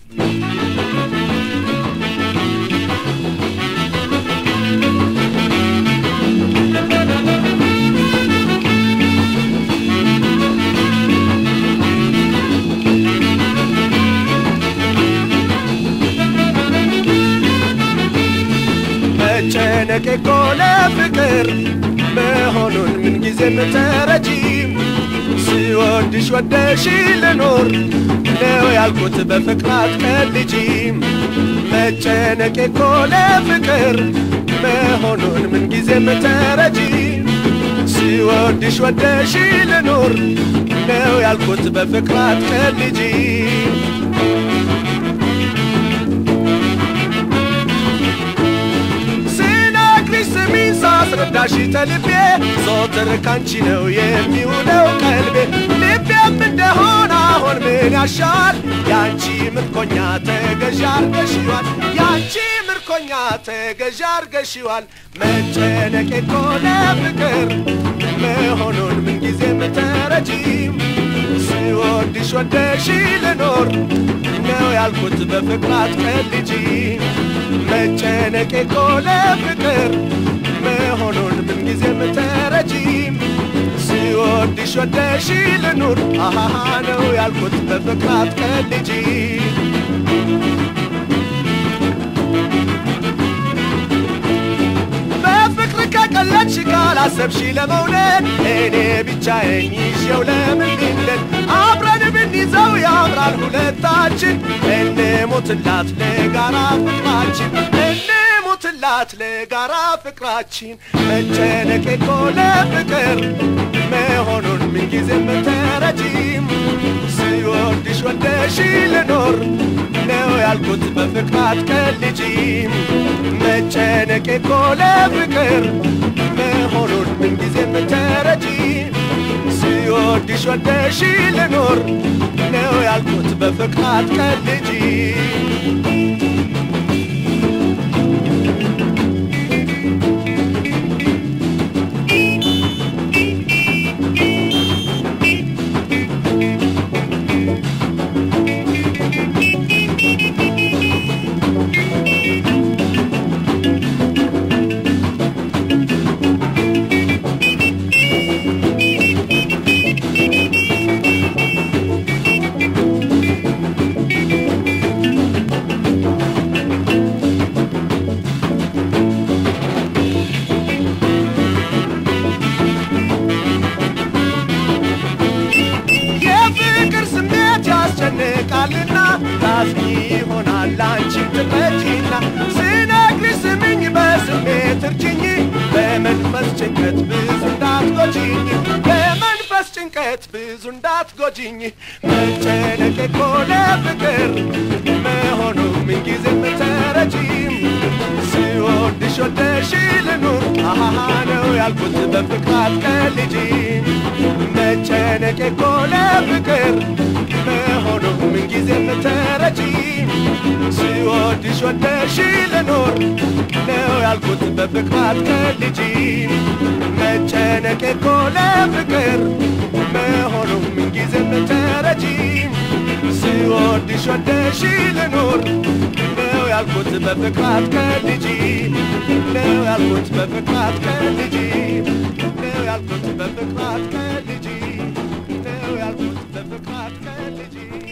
መጨነቄ እኮ ለፍቅር መሆኑን ምን ጊዜም ተረጂም ስወድሽ ወደሽ ልኖር ነው ያልኩት በፍቅር አትቀልጂም መጨነቄ እኮ ለፍቅር መሆኑን ምን ጊዜም ተረጂም ስወድሽ ወደሽ ልኖር ነው ያልኩት በፍቅር አትቀልጂም ሳስረዳሽ ተልቤ ዞትር ካንቺ ነው የሚውለው ቀልቤ ልቤም እንደሆነ አሁን ምን ያሻል ያንቺ ምርኮኛ ተገዥ አርገሽዋል ያንቺ ምርኮኛ ተገዥ አርገሽዋል መጨነቄ እኮ ለፍቅር መሆኑን ምን ጊዜም ተረጂም ስወድሽ ወደሽ ልኖር ነው ያልኩት በፍቅር አትቀልጂም መጨነቄ እኮ ለፍቅር መሆኑን ምን ጊዜም ተረጂም ስወድሽ ወደሽ ልኑር አሃሃ ነው ያልኩት በፍቅር አትቀልጂም በፍቅር ከቀለድሽ ካላሰብሽ ለመውለድ እኔ ብቻዬን ይዤው ለምን ልንደድ አብረን ብንይዘው ያምራል ሁለታችን እንሞትላት ለጋራ ፍቅራችን ላት ለጋራ ፍቅራችን መጨነቄ እኮ ለፍቅር መሆኑን ምን ጊዜም ተረጂም ስወድሽ ወደሽ ልኖር ነው ያልኩት በፍቅር አትቀልጂም መጨነቄ እኮ ለፍቅር መሆኑን ምን ጊዜም ተረጂም ስወድሽ ወደሽ ልኖር ነው ያልኩት በፍቅር አትቀልጂም ቃልና ታስቢ ይሆናል አንቺ ትረጂና ስነግርሽ ስሚኝ በስሜት እርጅኝ በመንፈስ ጭንቀት ብዙ እንዳትጎጂኝ በመንፈስ ጭንቀት ብዙ እንዳትጎጂኝ መጨነቄ እኮ ለፍቅር መሆኑ ምን ጊዜም ተረጂም ስወድሽ ወደሽ ልኑር አሃሃ ነው ያልኩት በፍቅር አትቀልጂም መጨነቄ እኮ ለፍቅር መሆኑ ምን ጊዜም ተረጂም ስወድሽ ወደሽ ልኖር ነው ያልኩት በፍቅር አትቀልጂም መጨነቄ እኮ ለፍቅር መሆኑ ምን ጊዜም ተረጂም ስወድሽ ወደሽ ልኖር ነው ያልኩት በፍቅር አትቀልጂም ነው ያልኩት በፍቅር አትቀልጂም ነው ያልኩት በፍቅር አትቀልጂም ነው ያልኩት በፍቅር አትቀልጂም